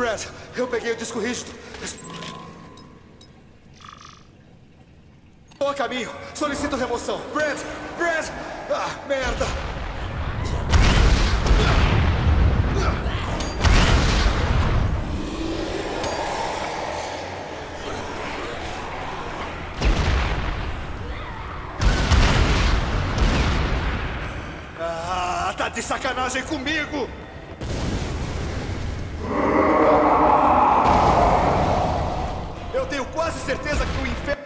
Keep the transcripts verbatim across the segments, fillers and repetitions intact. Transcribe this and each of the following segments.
Brad, eu peguei o disco rígido. Estou a caminho. Solicito remoção. Brad! Brad! Ah, merda! Ah, tá de sacanagem comigo! Eu tenho quase certeza que o inferno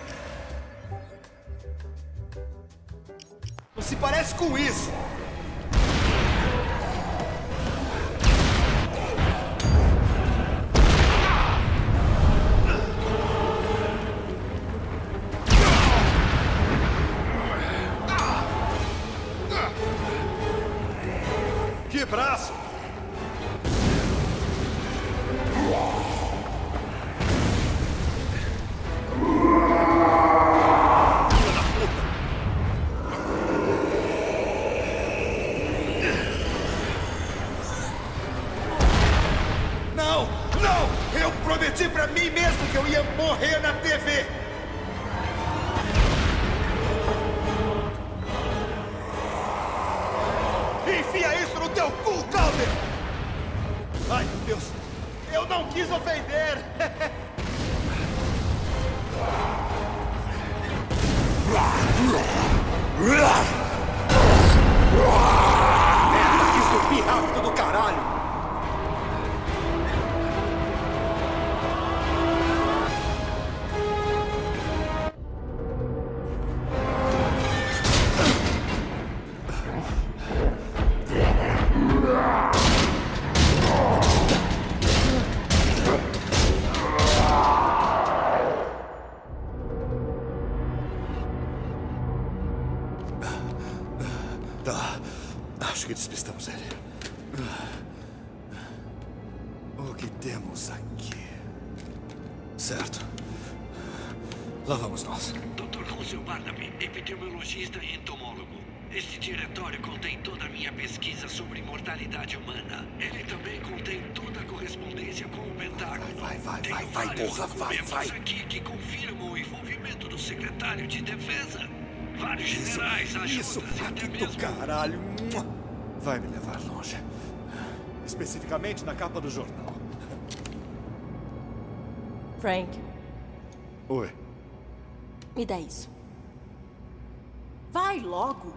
não se parece com isso. Que braço! Não! Não! Eu prometi pra mim mesmo que eu ia morrer na T V! Enfia isso no teu cu, Calder! Ai, meu Deus! Eu não quis ofender! Merda, que zumbi rápido do caralho! Tá. Acho que despistamos ele. O que temos aqui? Certo. Lá vamos nós. doutor Russell Barnaby, epidemiologista e entomólogo. Este diretório contém toda a minha pesquisa sobre mortalidade humana. Ele também contém toda a correspondência com o Pentágono. Vai, vai, Tenho vai, vai, vários porra, vai, documentos vai. aqui que confirmam o envolvimento do secretário de Defesa. Vários Isso, generais, isso, ajudas e até do mesmo... caralho. Vai me levar longe. Especificamente na capa do jornal. Frank, Oi. me dá isso. Vai logo.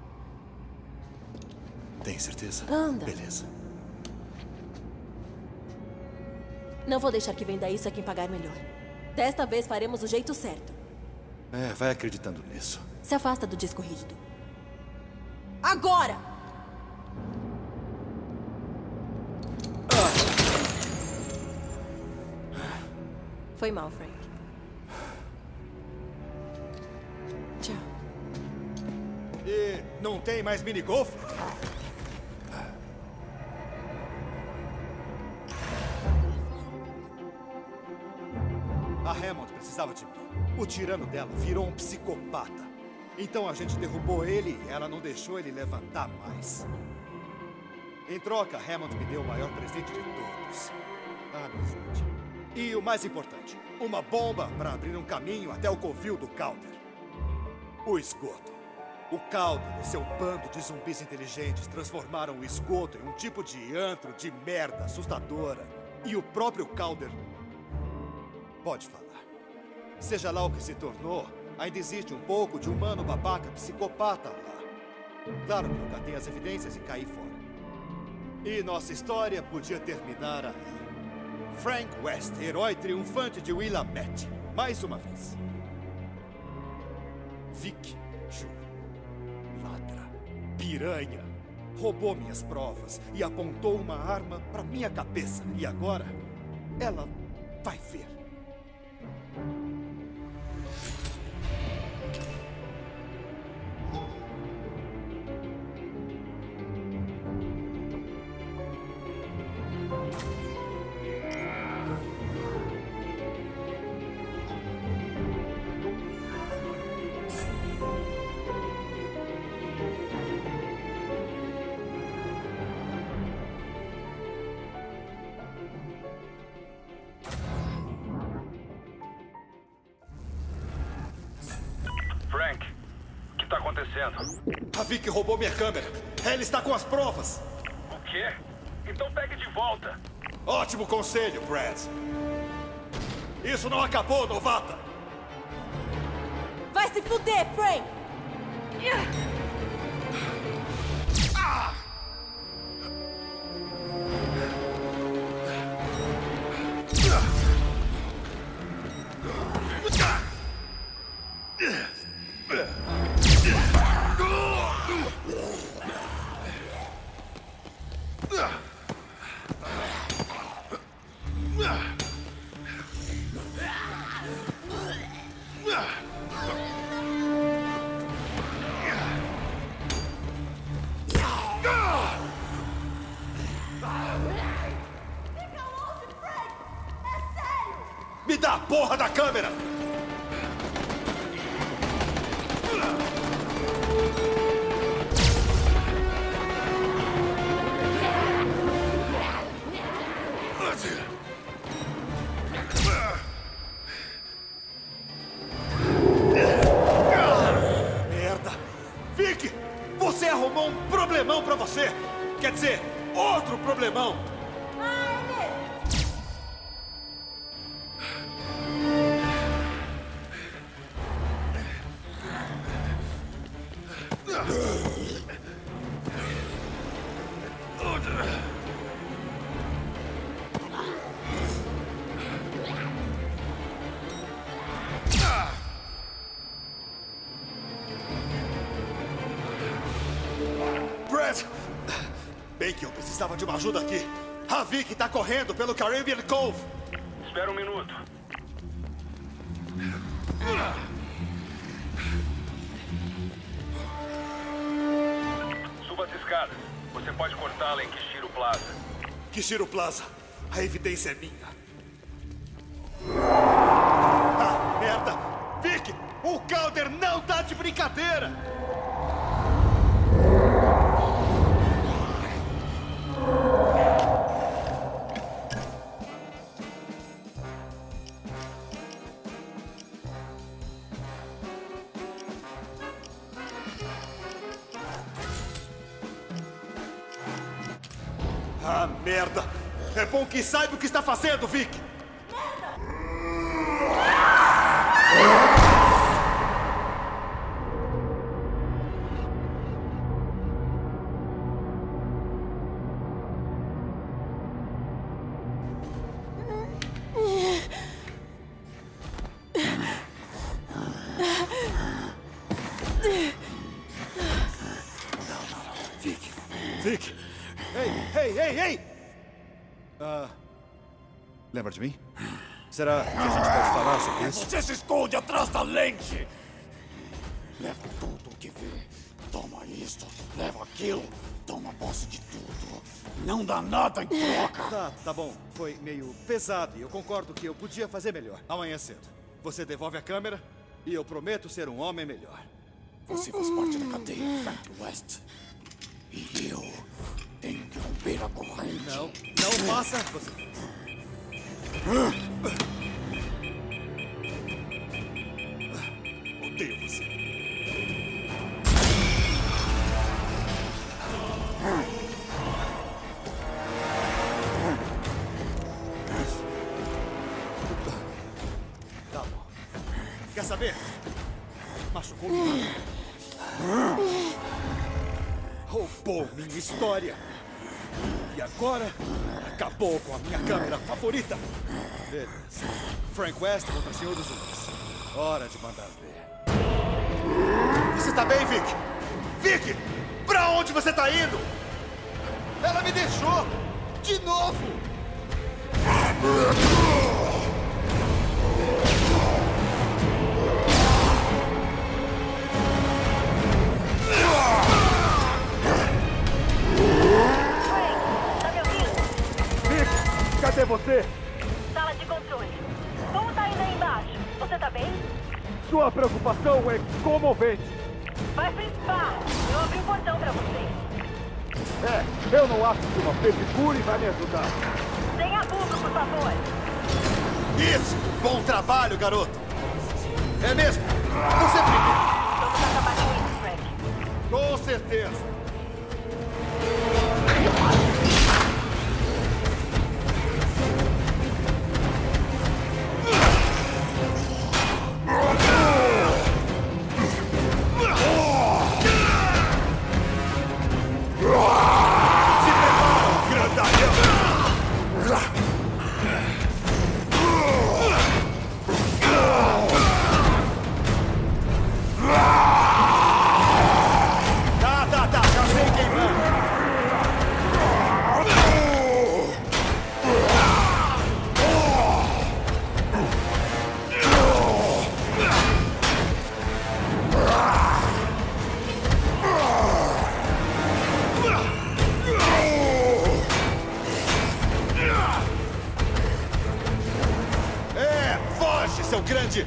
Tem certeza? Anda. Beleza. Não vou deixar que venda isso a quem pagar melhor. Desta vez faremos o jeito certo. É, vai acreditando nisso. Se afasta do disco rígido. Agora! Foi mal, Frank. Tchau. E não tem mais minigolf? A Hammond precisava de mim. O tirano dela virou um psicopata. Então a gente derrubou ele e ela não deixou ele levantar mais. Em troca, Hammond me deu o maior presente de todos. A amizade. E o mais importante, uma bomba para abrir um caminho até o covil do Calder. O esgoto. O Calder e seu bando de zumbis inteligentes transformaram o esgoto em um tipo de antro de merda assustadora. E o próprio Calder pode falar. Seja lá o que se tornou, ainda existe um pouco de humano babaca psicopata lá. Claro que eu catei as evidências e caí fora. E nossa história podia terminar aí. Frank West, herói triunfante de Willamette. Mais uma vez. Vic Ju. Ladra. Piranha. Roubou minhas provas e apontou uma arma para minha cabeça. E agora, ela vai ver. acontecendo? A Vicky roubou minha câmera. Ela está com as provas. O quê? Então pegue de volta. Ótimo conselho, Brad. Isso não acabou, novata. Vai se fuder, Frank! Ah! Me dá a porra da câmera! Merda! Vicky! Você arrumou um problemão pra você! Quer dizer, outro problemão! Brad! Bem que eu precisava de uma ajuda aqui. A Vicky tá correndo pelo Caribbean Cove. Espera um minuto. Suba as escadas. Você pode cortá-la em Kishiro Plaza. Kishiro Plaza. A evidência é minha. Ah, merda! Vicky! O Calder não tá de brincadeira! Ah, merda! É bom que saiba o que está fazendo, Vicky! Vicky! Vicky! Ei, ei, ei, ei! Ah, lembra de mim? Será que a gente pode falar sobre isso? Você se esconde atrás da lente! Leva tudo o que vê. Toma isso, leva aquilo. Toma posse de tudo. Não dá nada em troca. Tá, tá bom. Foi meio pesado e eu concordo que eu podia fazer melhor. Amanhã cedo. Você devolve a câmera e eu prometo ser um homem melhor. Você faz parte da cadeia, Frank West. E eu tenho que romper a corrente. Não, não faça. Você... Odeio você. Tá bom. Quer saber? Machucou minha. Roubou minha história. E agora, acabou com a minha câmera favorita. Beleza. Frank West contra o Senhor dos Zumbis. Hora de mandar ver. Você tá bem, Vicky? Vicky! Pra onde você tá indo? Ela me deixou! De novo! Cadê você? Sala de controle. Como tá indo aí embaixo? Você tá bem? Sua preocupação é comovente. Vai pro spa. Eu abri o portão pra você. É, eu não acho que uma pedicure vai me ajudar. Sem abuso, por favor. Isso! Bom trabalho, garoto! É mesmo? Você primeiro! Vamos acabar com isso, Frank. Com certeza. Se prepara, grandalhão! Tá, tá, tá, já sei quem manda. É, foge, seu grande...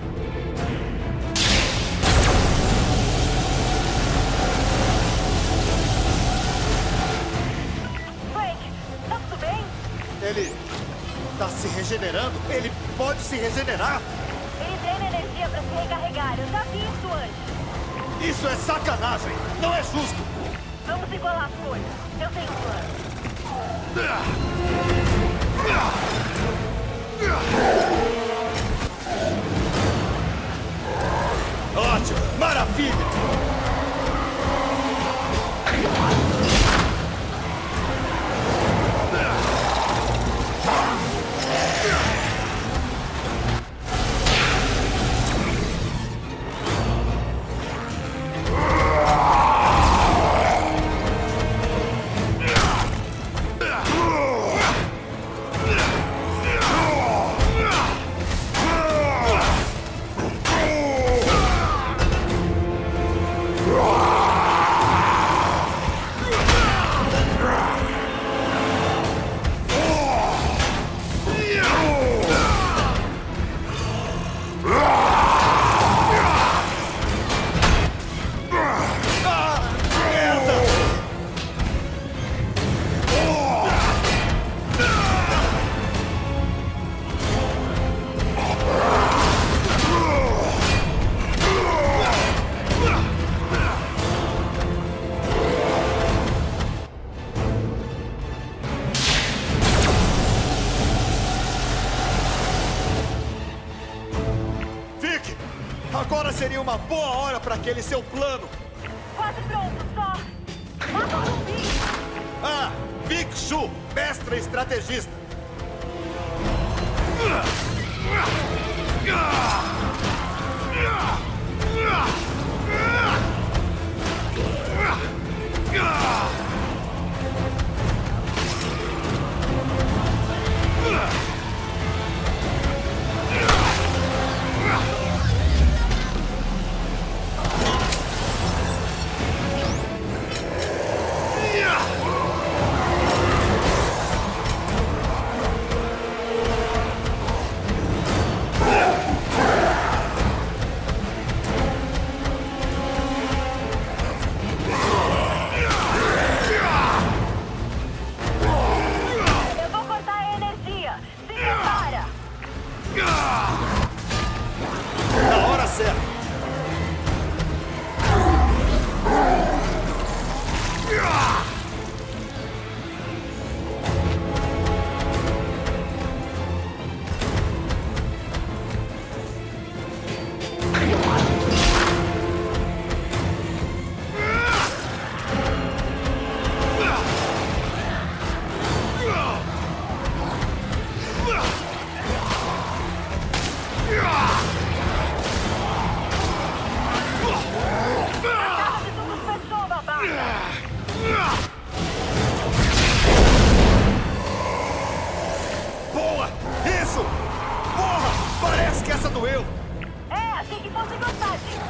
Frank, tá tudo bem? Ele tá se regenerando? Ele pode se regenerar? Ele treina energia pra se recarregar. Eu já vi isso antes. Isso é sacanagem! Não é justo! Vamos igualar as coisas. Eu tenho um plano. Ótimo! Maravilha! Agora seria uma boa hora para aquele seu plano. Quase pronto, só. Mata o zumbi. Ah, Vic Shu, mestre estrategista. Eu vou cortar a energia. Se prepara. Na hora certa. Acaba de tudo fechou, babaca. Boa! Isso! Porra! Parece que essa doeu! É, achei que fosse gostar disso.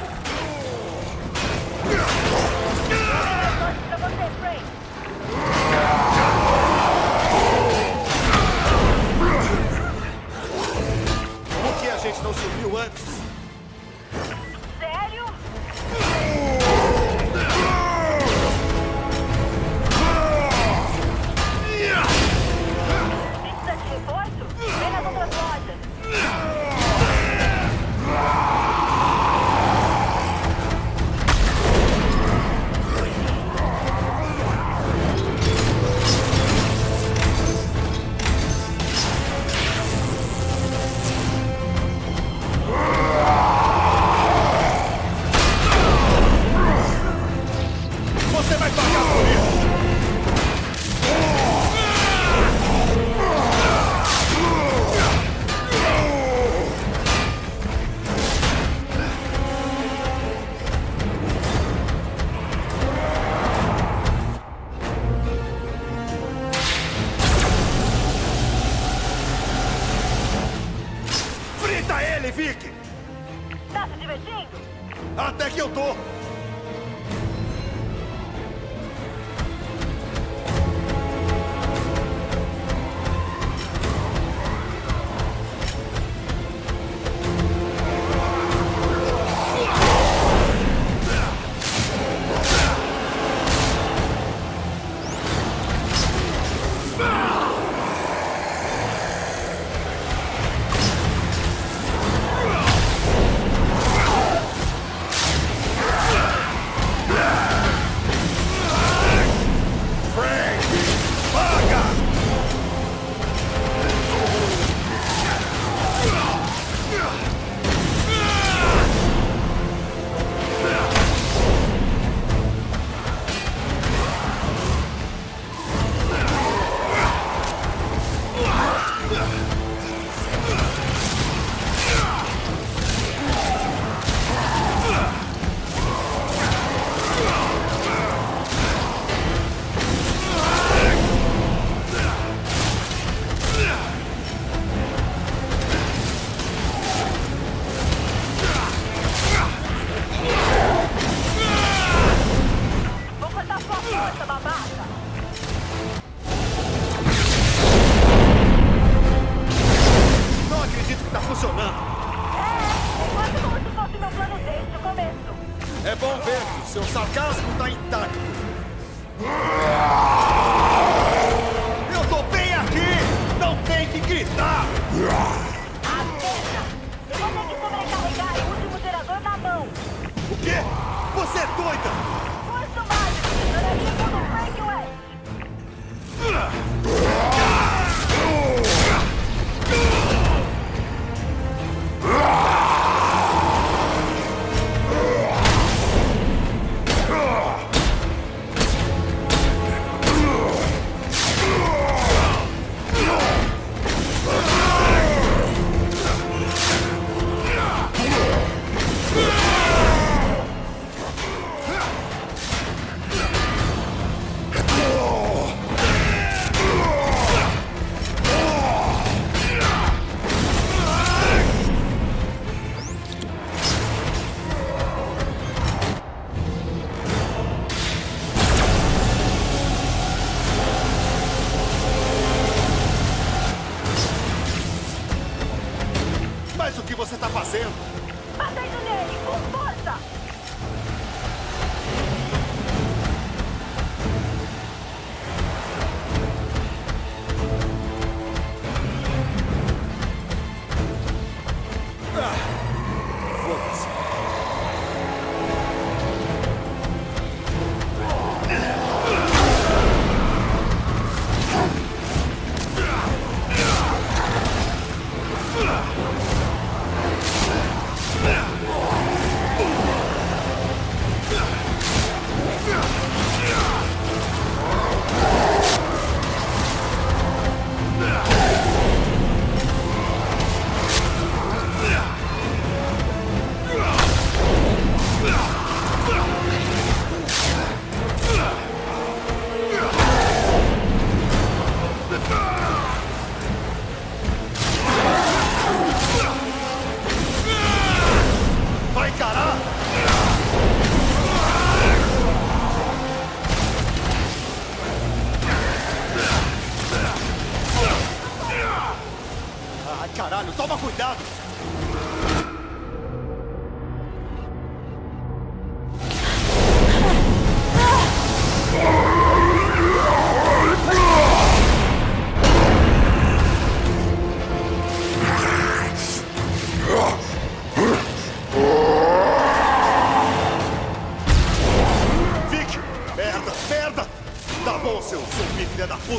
Pra você, Frank. Por que a gente não se uniu antes? Sério? Precisa de reforço? Vem nas outras lojas. ele, Vic! Tá se divertindo? Até que eu tô!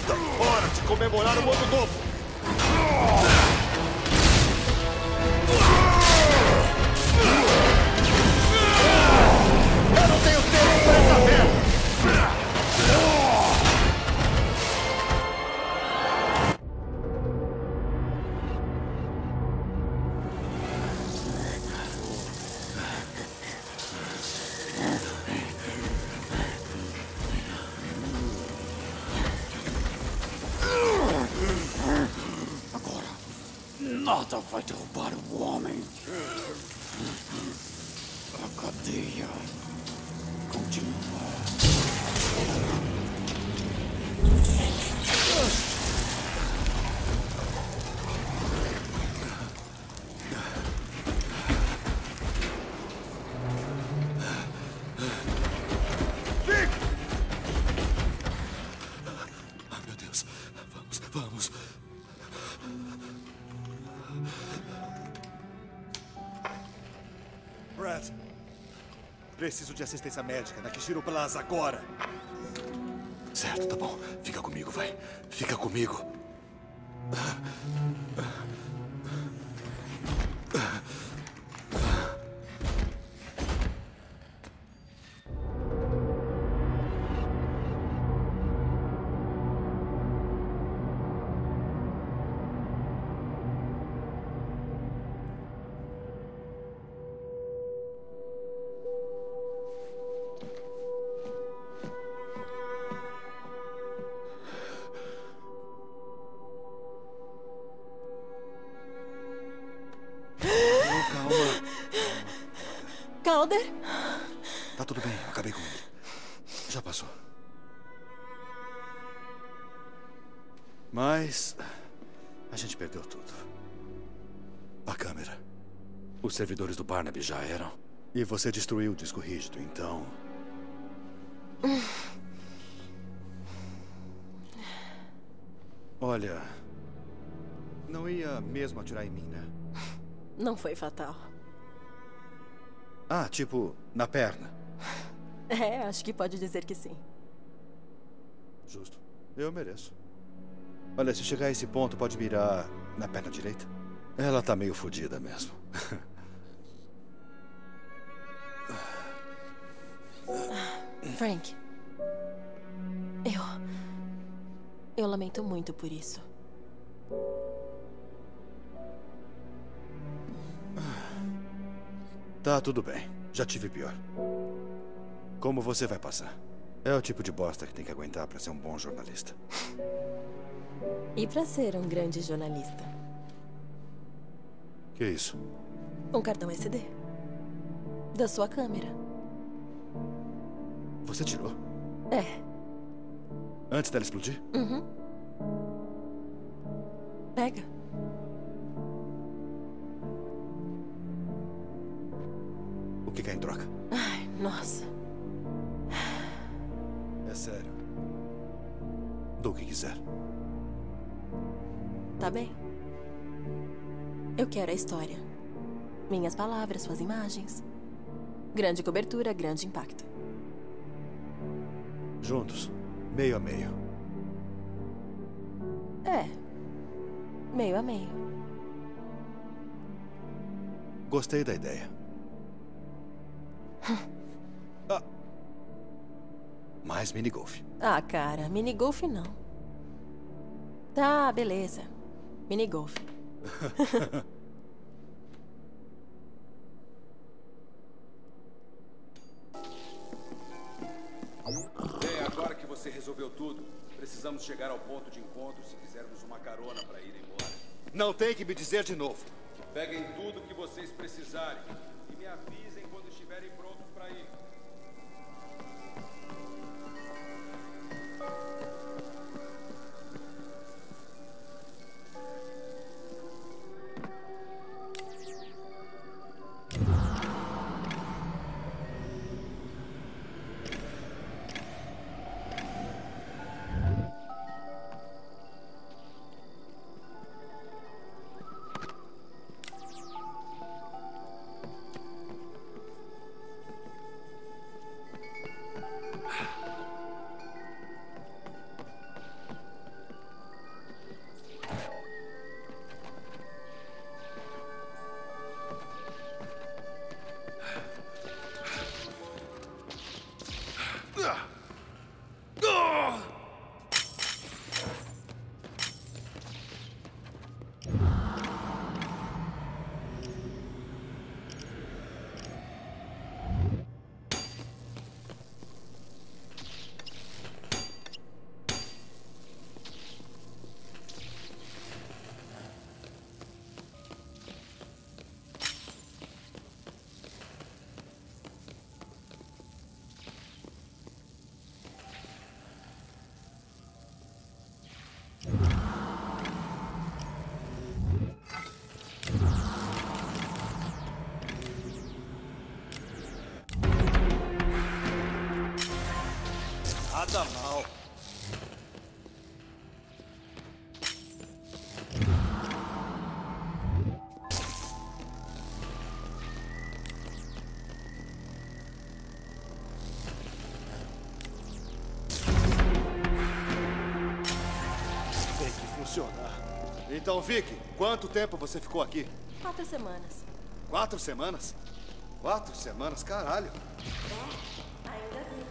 Hora de comemorar o ano novo! Nada vai derrubar o homem. A cadeia continua. Vamos. Brad, preciso de assistência médica na Kishiro Plaza agora. Certo, tá bom. Fica comigo, vai. Fica comigo. Calder? Tá tudo bem, eu acabei com ele. Já passou. Mas a gente perdeu tudo. A câmera. Os servidores do Barnaby já eram. E você destruiu o disco rígido, então... Olha... Não ia mesmo atirar em mim, né? Não foi fatal. Ah, tipo, na perna. É, acho que pode dizer que sim. Justo. Eu mereço. Olha, se chegar a esse ponto, pode mirar na perna direita. Ela tá meio fodida mesmo. Frank. Eu... Eu lamento muito por isso. Tá, tudo bem. Já tive pior. Como você vai passar? É o tipo de bosta que tem que aguentar pra ser um bom jornalista. E pra ser um grande jornalista? Que isso? Um cartão S D. Da sua câmera. Você tirou? É. Antes dela explodir? Uhum. Pega. O que quer em troca? Ai, nossa. É sério. Dou o que quiser. Tá bem. Eu quero a história. Minhas palavras, suas imagens. Grande cobertura, grande impacto. Juntos. Meio a meio. É. Meio a meio. Gostei da ideia. Ah. Mais minigolf. Ah, cara, minigolf não. Tá, beleza. Minigolf. Bem, agora que você resolveu tudo, precisamos chegar ao ponto de encontro se quisermos uma carona para ir embora. Não tem que me dizer de novo. Peguem tudo que vocês precisarem e me avisem quando estiverem prontos para ir. Então, Vicky, quanto tempo você ficou aqui? Quatro semanas. Quatro semanas? Quatro semanas? Caralho. É, ainda vivo.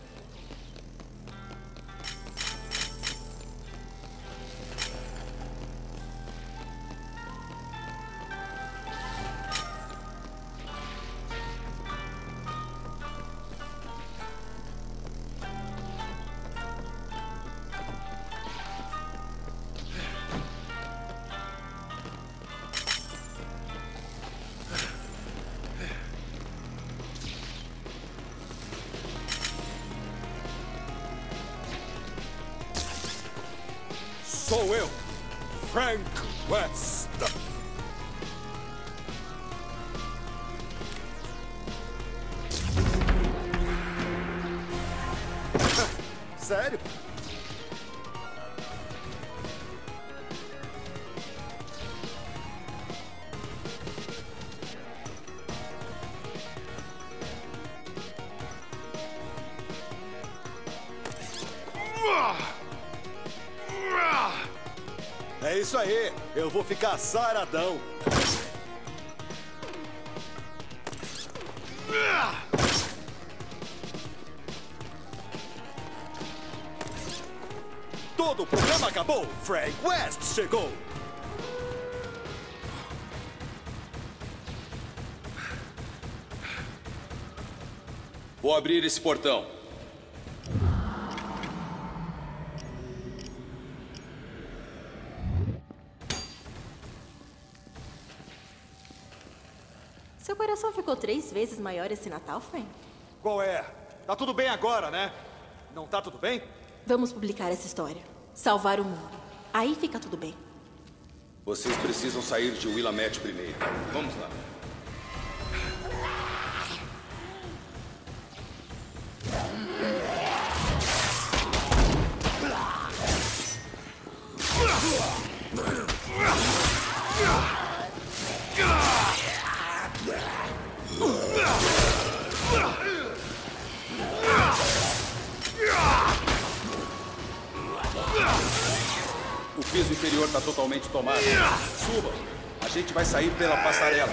Sou eu, Frank West. Sério? É isso aí, eu vou ficar saradão. Todo o problema acabou. Frank West chegou. Vou abrir esse portão. Seu coração ficou três vezes maior esse Natal, Frank? Qual é? Tá tudo bem agora, né? Não tá tudo bem? Vamos publicar essa história. Salvar o mundo. Aí fica tudo bem. Vocês precisam sair de Willamette primeiro. Vamos lá. O piso inferior está totalmente tomado. Suba! A gente vai sair pela passarela.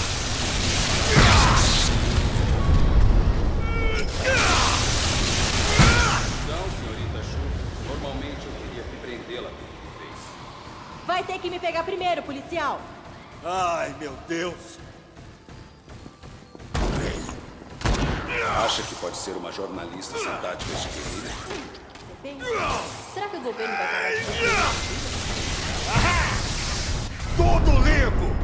Não, senhorita Chu. Normalmente eu queria prendê-la pelo que fez. Vai ter que me pegar primeiro, policial. Ai, meu Deus. Acha que pode ser uma jornalista sem táticas de guerrilha? Depende. Será que o governo vai parar de fazer? Tudo limpo!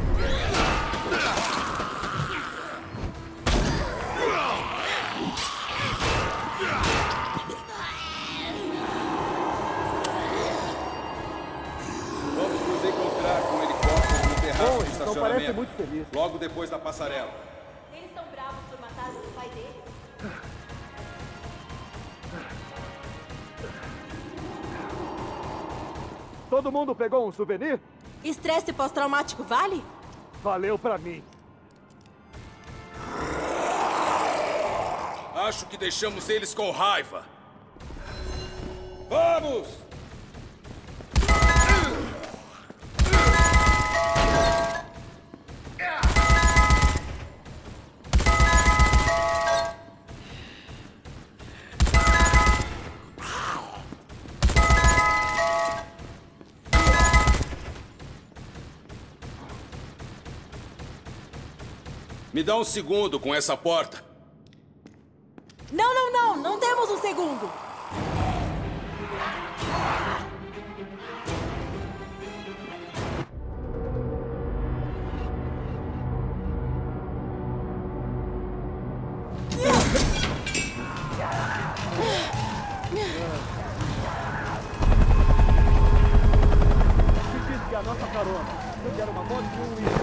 Vamos nos encontrar com um helicóptero no terraço Bom, do então estacionamento. parece muito feliz. Logo depois da passarela. Eles estão bravos por matar o pai deles. Todo mundo pegou um souvenir? Estresse pós-traumático vale? Valeu pra mim. Acho que deixamos eles com raiva. Vamos! Me dá um segundo com essa porta. Não, não, não! Não temos um segundo! Me disse que é a nossa carona. Eu quero uma moto e um uísque.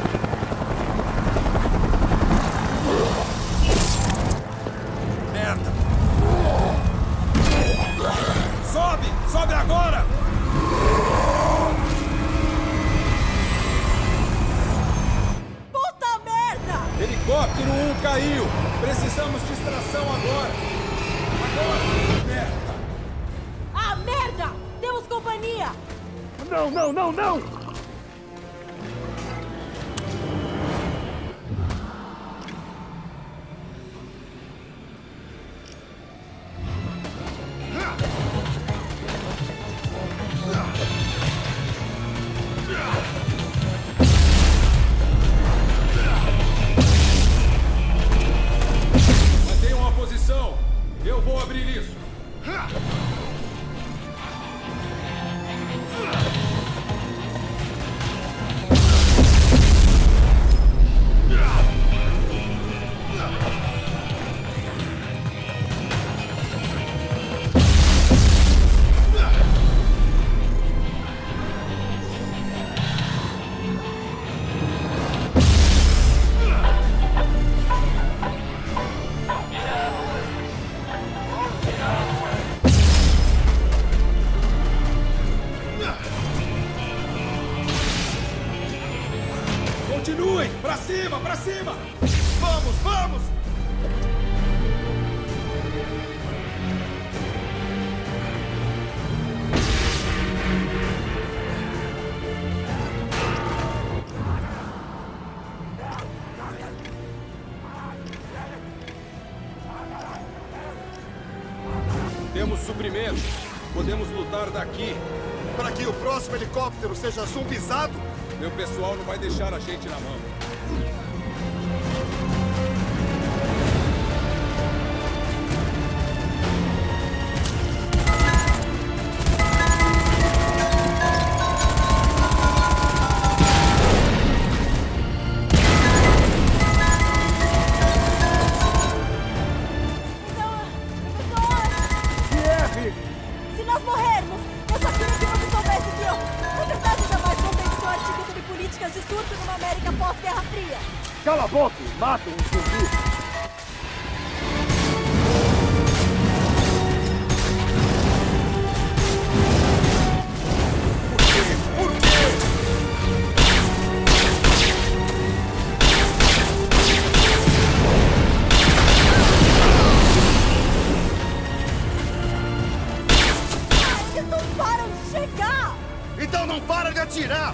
Merda! Sobe! Sobe agora! Puta merda! Helicóptero um caiu! Precisamos de extração agora! Agora! Merda! Ah, merda! Temos companhia! Não, não, não, não! Continuem! Pra cima, pra cima! Vamos, vamos! Temos suprimentos. Podemos lutar daqui. Para que o próximo helicóptero seja zumbizado? Meu pessoal não vai deixar a gente na mão. Se nós morrermos, eu só queria que você soubesse que eu, na verdade, jamais contei seu artigo sobre políticas de surto numa América pós-Guerra Fria. Cala a boca e mata um zumbi. Então não para de atirar!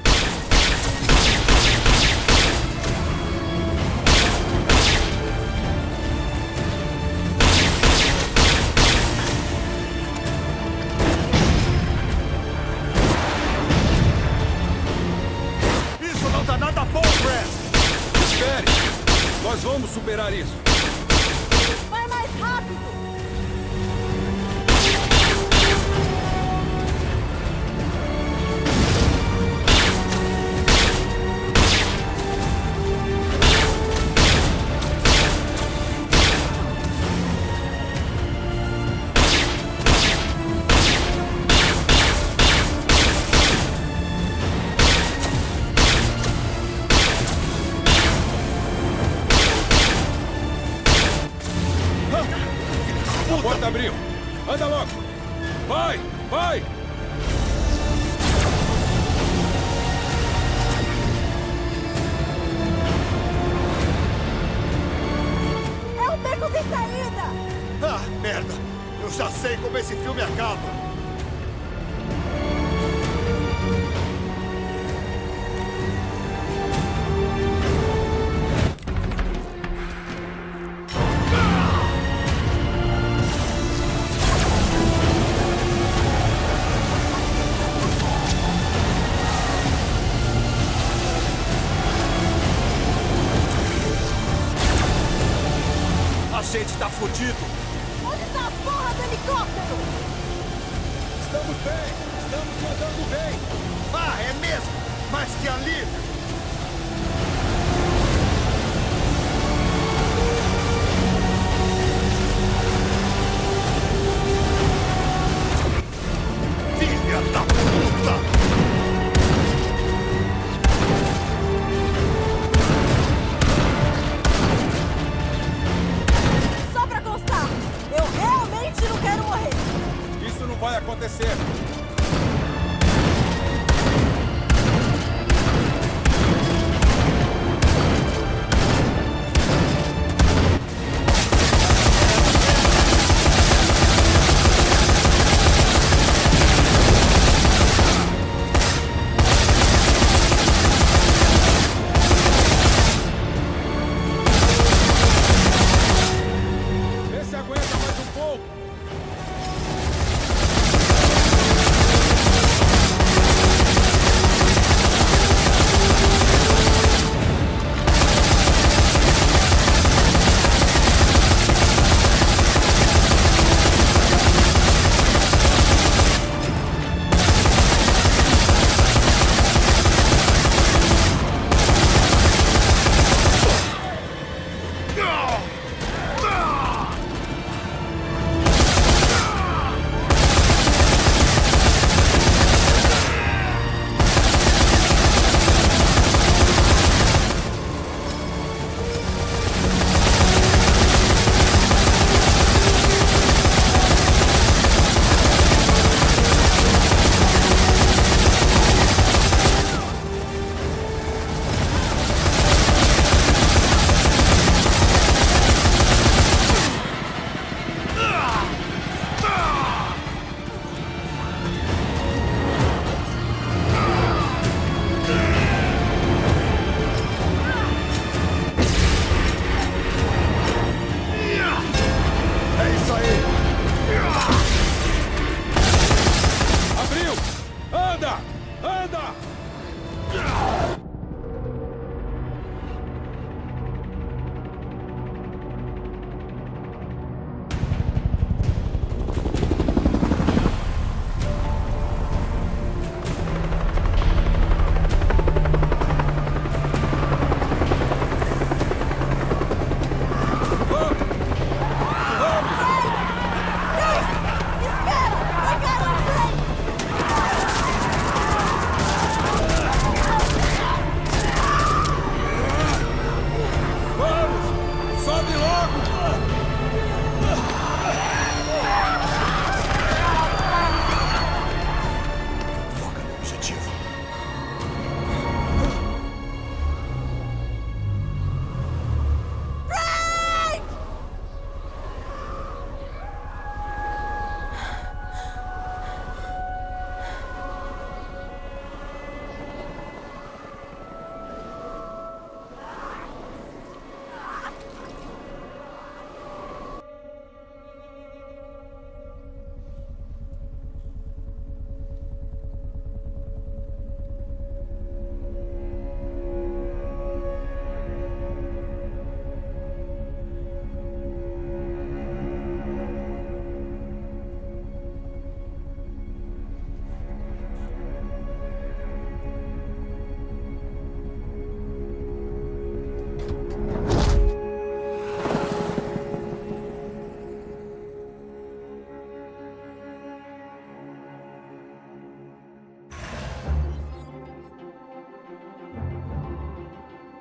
Isso não tá nada bom, Brad! Espere! Nós vamos superar isso! Vai mais rápido! A porta abriu! Anda logo! Vai! Vai! É um beco sem saída! Ah, merda! Eu já sei como esse filme acaba! A gente tá fudido! Onde tá a porra do helicóptero? Estamos bem! Estamos andando bem! Ah, é mesmo? Mas que alívio! Filha da puta! Só pra constar, eu realmente não quero morrer. Isso não vai acontecer!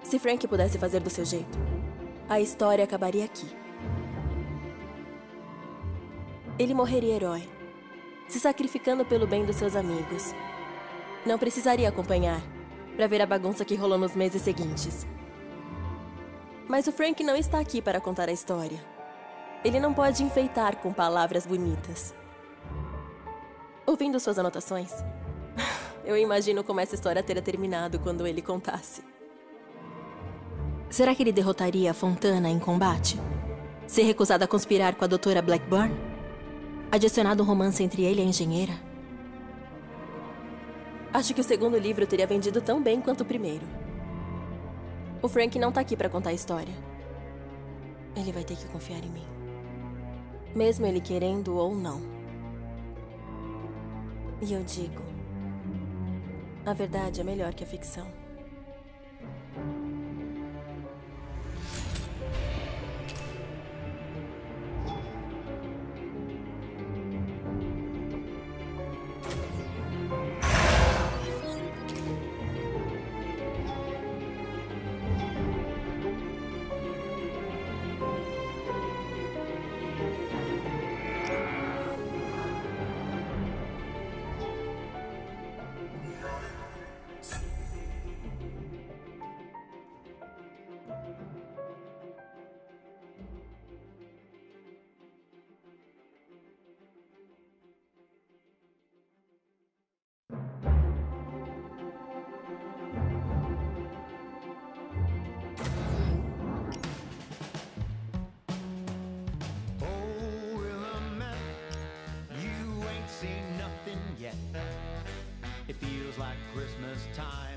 Se Frank pudesse fazer do seu jeito, a história acabaria aqui. Ele morreria herói, se sacrificando pelo bem dos seus amigos. Não precisaria acompanhar para ver a bagunça que rolou nos meses seguintes. Mas o Frank não está aqui para contar a história. Ele não pode enfeitar com palavras bonitas. Ouvindo suas anotações, eu imagino como essa história teria terminado quando ele contasse. Será que ele derrotaria a Fontana em combate? Se recusado a conspirar com a doutora Blackburn? Adicionado um romance entre ele e a engenheira? Acho que o segundo livro teria vendido tão bem quanto o primeiro. O Frank não tá aqui pra contar a história. Ele vai ter que confiar em mim. Mesmo ele querendo ou não. E eu digo, a verdade é melhor que a ficção. It feels like Christmas time